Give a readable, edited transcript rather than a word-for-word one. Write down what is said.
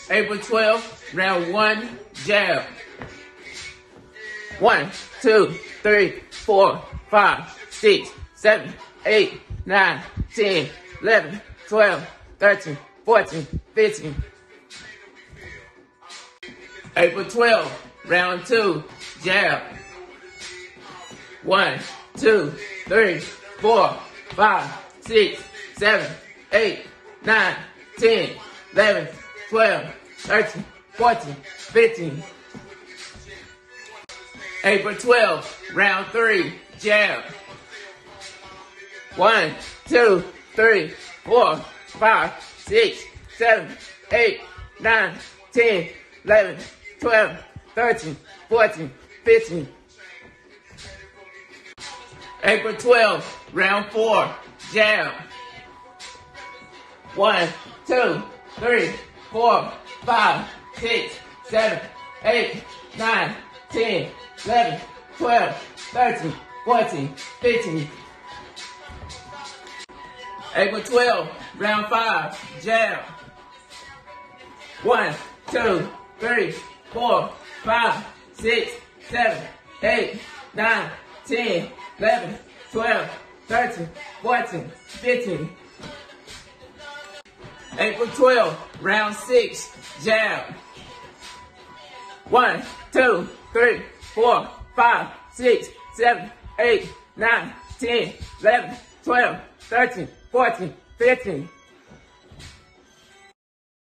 April 12th, round 1, jab. 1, 2, 3, 4, 5, 6, 7, 8, 9, 10, 11, 12, 13, 14, 15. April 12th, round 2, jab. 1, 2, 3, 4, 5, 6, 7, 8, 9, 10, 11, 12, 13, 14, 15. April 12th, round 3, jab. 1, 2, 3, 4, 5, 6, 7, 8, 9, 10, 11, 12, 13, 14, 15. April 12th, round 4, jab. 1, 2, 3, 4, 5, 6, 7, 8, 9, 10, 11, 12, 13, 14, 15. April 12th, round 5, jab. 1, 2, 3, 4, 5, 6, 7, 8, 9, 10, 11, 12, 13, 14, 15. April 12th, round 6, jab. 1, 2, 3, 4, 5, 6, 7, 8, 9, 10, 11, 12, 13, 14, 15.